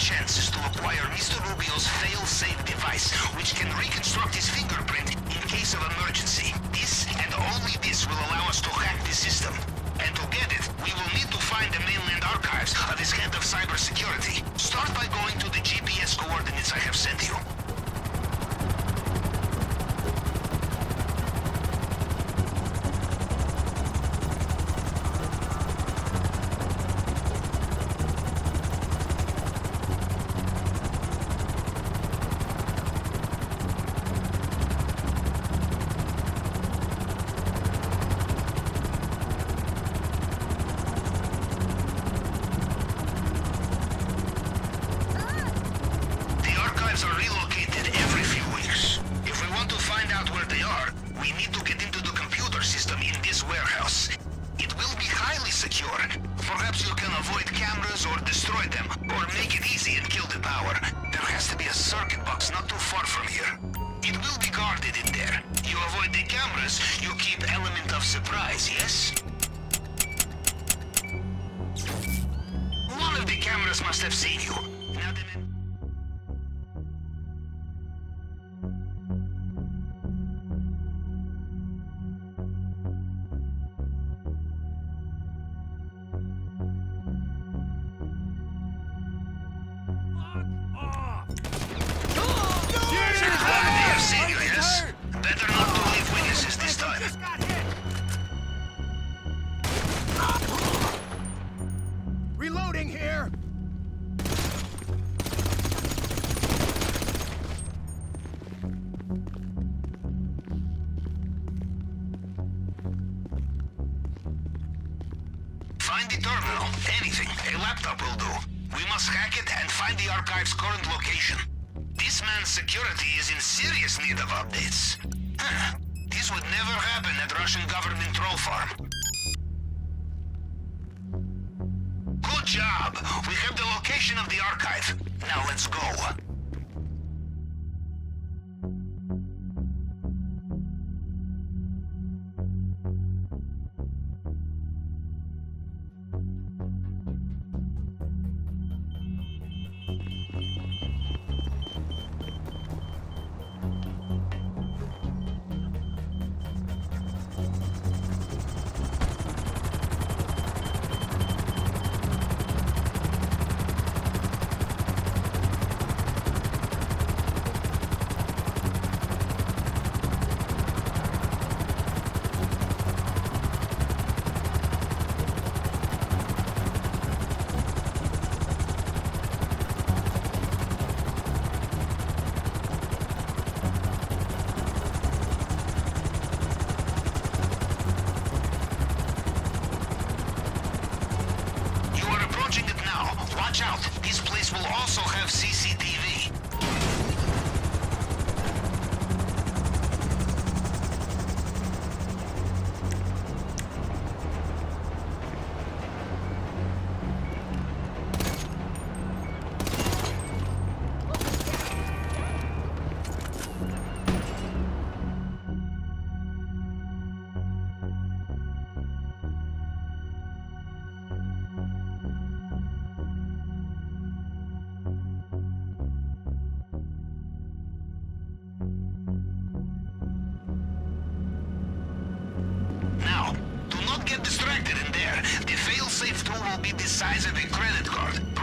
chances to acquire Mr. Rubio's fail-safe device, which can reconstruct his fingerprint in case of emergency. This and only this will allow us to hack the system. And to get it, we will need to find the mainland archives of his head of cybersecurity. Start by going to the GPS coordinates I have sent you. Are relocated every few weeks. If we want to find out where they are, we need to get into the computer system in this warehouse. It will be highly secure. Perhaps you can avoid cameras or destroy them, or make it easy and kill the power. There has to be a circuit box not too far from here. It will be guarded in there. You avoid the cameras, you keep element of surprise, yes? One of the cameras must have seen you. Now then... Better not to leave witnesses this time. Reloading here! Find the terminal. Anything. A laptop will do. We must hack it and find the archive's current location. This man's security is in serious need of updates. This would never happen at Russian government troll farm. Good job! We have the location of the archive. Now let's go. Watch out! This place will also have CCTV. Now, do not get distracted in there. The fail-safe tool will be the size of a credit card.